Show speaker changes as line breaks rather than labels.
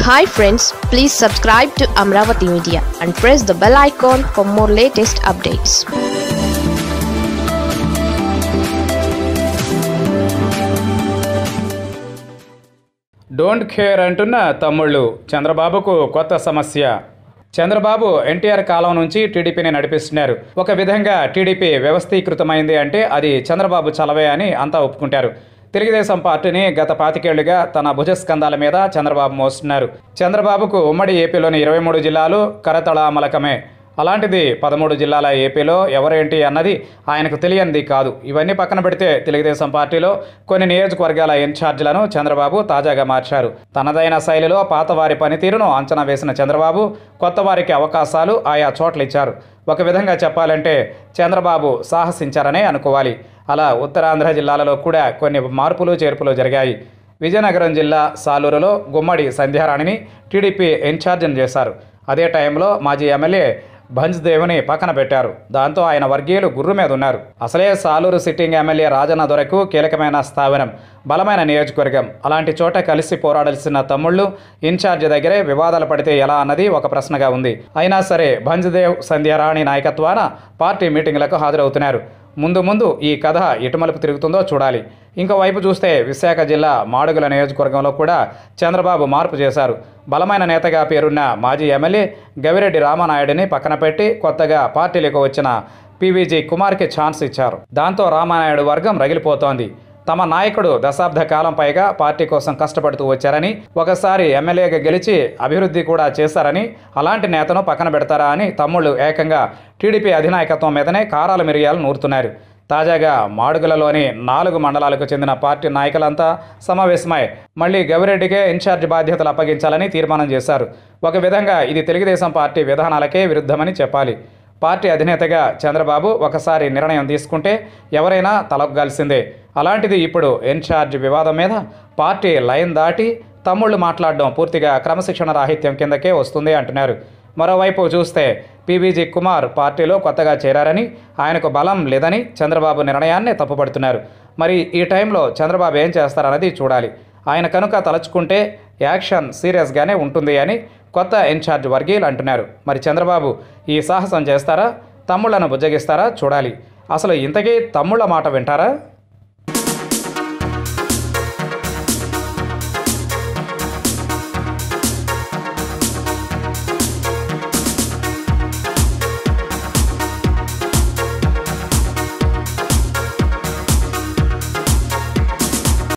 Hi friends, please subscribe to Amaravathi Media and press the bell icon for more latest updates.
Don't care అంటున్న తమ్ముళ్ళు చంద్రబాబుకు కొత్త సమస్య. చంద్రబాబు ఎన్టీఆర్ కాలం నుంచి టీడీపీని నడిపిస్తున్నారు. ఒక విధంగా టీడీపీ వ్యవస్థీకృతమైంది అంటే అది చంద్రబాబు చలవే అని అంతా ఒప్పుకుంటారు. తెలుగుదేశం పార్టీని గత 25 ఏళ్లుగా తన భుజస్కంధాల మీద చంద్రబాబు మోస్తున్నారు. చంద్రబాబుకు ఉమ్మడి ఏపీలోని 23 జిల్లాలు కరతళామలకమే. అలాంటిది 13 జిల్లాల ఏపీలో ఎవరేంటి అన్నది ఆయనకు తెలియంది కాదు. ఇవన్నీ పక్కన పెడితే తెలుగుదేశం పార్టీలో కొన్ని నియోజకవర్గాల ఇన్ఛార్జీలను చంద్రబాబు తాజాగా మార్చారు. తనదైన శైలిలో పాతవారి పనితీరును అంచనా వేసిన చంద్రబాబు కొత్త వారికి అవకాశాలు ఆయా చోట్ల ఇచ్చారు. ఒక విధంగా చెప్పాలంటే చంద్రబాబు సాహసించారనే అనుకోవాలి. అలా ఉత్తరాంధ్ర జిల్లాలలో కూడా కొన్ని మార్పులు చేర్పులు జరిగాయి. విజయనగరం జిల్లా సాలూరులో గుమ్మడి సంధ్యారాణిని టీడీపీ ఇన్ఛార్జిని చేశారు. అదే టైంలో మాజీ ఎమ్మెల్యే భంజ్దేవ్ని పక్కన పెట్టారు. దాంతో ఆయన వర్గీయులు గుర్రు మీద ఉన్నారు. అసలే సాలూరు సిట్టింగ్ ఎమ్మెల్యే రాజన్న దొరకు కీలకమైన స్థావరం, బలమైన నియోజకవర్గం. అలాంటి చోట కలిసి పోరాడాల్సిన తమ్ముళ్ళు ఇన్ఛార్జి దగ్గరే వివాదాలు పడితే ఎలా అన్నది ఒక ప్రశ్నగా ఉంది. అయినా సరే భంజ్దేవ్ సంధ్యారాణి నాయకత్వాన పార్టీ మీటింగులకు హాజరవుతున్నారు. ముందు ఈ కథ ఎటుమలుపు తిరుగుతుందో చూడాలి. ఇంకోవైపు చూస్తే విశాఖ జిల్లా మాడుగుల నియోజకవర్గంలో కూడా చంద్రబాబు మార్పు చేశారు. బలమైన నేతగా పేరున్న మాజీ ఎమ్మెల్యే గవిరెడ్డి రామానాయుడిని పక్కన పెట్టి కొత్తగా పార్టీలకు వచ్చిన పీవీజీ కుమార్కి ఛాన్స్ ఇచ్చారు. దాంతో రామానాయుడు వర్గం రగిలిపోతోంది. తమ నాయకుడు దశాబ్ద కాలం పైగా పార్టీ కోసం కష్టపడుతూ వచ్చారని, ఒకసారి ఎమ్మెల్యేగా గెలిచి అభివృద్ధి కూడా చేశారని, అలాంటి నేతను పక్కన పెడతారా అని తమ్ముళ్ళు ఏకంగా టీడీపీ అధినాయకత్వం మీదనే కారాల మిరియాలు నూరుతున్నారు. తాజాగా మాడుగులలోని 4 మండలాలకు చెందిన పార్టీ నాయకులంతా సమావేశమై మళ్లీ గవిరెడ్డికే ఇన్ఛార్జ్ బాధ్యతలు అప్పగించాలని తీర్మానం చేశారు. ఒక విధంగా ఇది తెలుగుదేశం పార్టీ విధానాలకే విరుద్ధమని చెప్పాలి. పార్టీ అధినేతగా చంద్రబాబు ఒకసారి నిర్ణయం తీసుకుంటే ఎవరైనా తలొగ్గాల్సిందే. అలాంటిది ఇప్పుడు ఇన్ఛార్జ్ వివాదం మీద పార్టీ లైన్ దాటి తమ్ముళ్ళు మాట్లాడడం పూర్తిగా క్రమశిక్షణ రాహిత్యం కిందకే వస్తుంది అంటున్నారు. మరోవైపు చూస్తే పీవీజీ కుమార్ పార్టీలో కొత్తగా చేరారని, ఆయనకు బలం లేదని చంద్రబాబు నిర్ణయాన్ని తప్పుపడుతున్నారు. మరి ఈ టైంలో చంద్రబాబు ఏం చేస్తారన్నది చూడాలి. ఆయన కనుక తలచుకుంటే యాక్షన్ సీరియస్గానే ఉంటుంది అని కొత్త ఇన్ఛార్జ్ వర్గీయులు అంటున్నారు. మరి చంద్రబాబు ఈ సాహసం చేస్తారా, తమ్ముళ్లను బుజ్జగిస్తారా చూడాలి. అసలు ఇంతకీ తమ్ముళ్ళ మాట వింటారా?